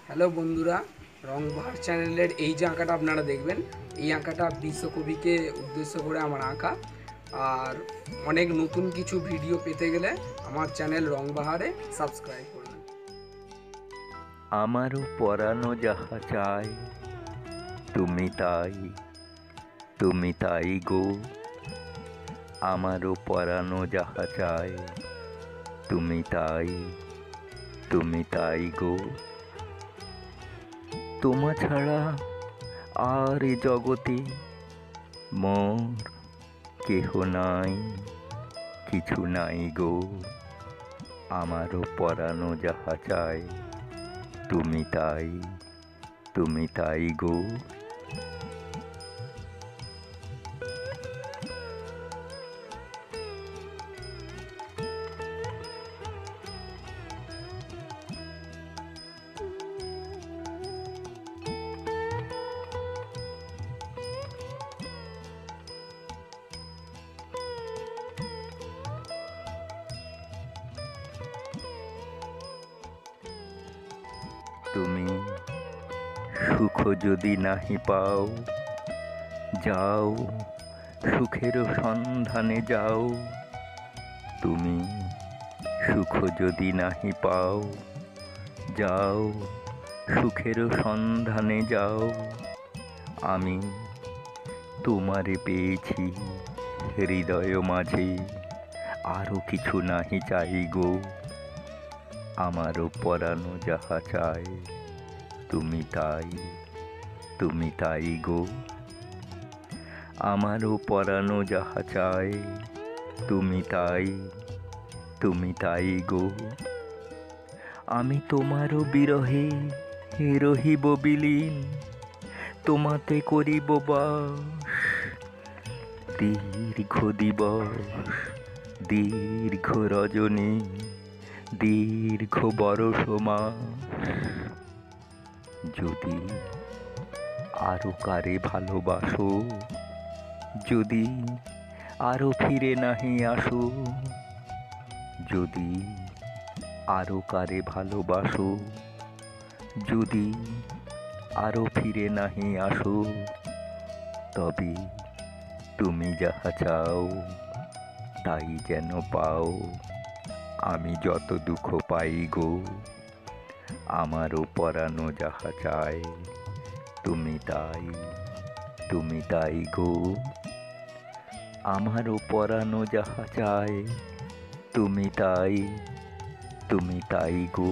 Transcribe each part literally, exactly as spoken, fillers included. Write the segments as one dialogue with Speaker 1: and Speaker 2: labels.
Speaker 1: Hello বন্ধুরা, রং-বাহার চ্যানেলের এই যে আঁকাটা আপনারা দেখবেন, এই আঁকাটা বিশ্বকবিকে উদ্দেশ্য করে আমার আঁকা। আর অনেক নতুন কিছু ভিডিও পেতে গেলে আমার চ্যানেল রং-বাহারে সাবস্ক্রাইব করবেন।
Speaker 2: আমারও পরানো যাহা চাই তুমি তাই, তুমি তাই গো। আমারও পরানো যাহা চাই তুমি তাই, তুমি তাই গো। তোমা ছাড়া আর এ জগতে মোর কেহ নাই, কিছু নাই গো। আমারও পরানো যাহা চাই তুমি তাই, তুমি তাই গো। তুমি সুখ যদি নাহি পাও, যাও সুখের সন্ধানে যাও। তুমি সুখ যদি নাহি পাও, যাও সুখের সন্ধানে যাও। আমি তোমারে পেয়েছি হৃদয় মাঝে, আরো কিছু নাহি চাই গো। আমারও পরানো যাহা চাই তুমি তাই, তুমি তাই গো। আমারও পরানো যাহা চাই তুমি তাই, তুমি তাই গো। আমি তোমারও বিরহে রহিব বিলীন, তোমাতে করিব বাস দীর্ঘ দিবস, দীর্ঘ রজনী, দীর্ঘ বরষ মাস। যদি আরো কারে ভালোবাসো, যদি আরো ফিরে নাহি আসো, যদি আরো কারে ভালোবাসো, যদি আরো ফিরে নাহি আসো, তবে তুমি যাহা চাও তাই যেন পাও। আমি যত দুঃখ পাই গো, আমারও পরানো যাহা চাই তুমি তাই, তুমি তাই গো। আমারও পরানো যাহা চাই তুমি তাই, তুমি তাই গো।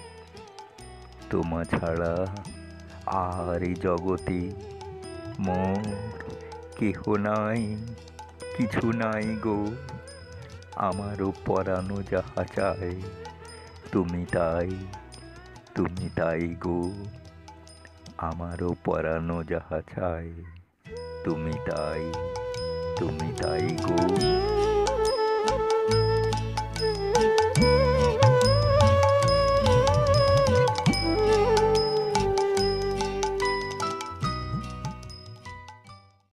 Speaker 2: তোমা ছাড়া আর এই জগতে মোর কেহ নাই, কিছু নাই গো। আমারও পরানো যাহা চাই তুমি তাই, তুমি তাই গো। আমারও পরানো যাহা চাই তুমি তাই, তুমি তাই গো।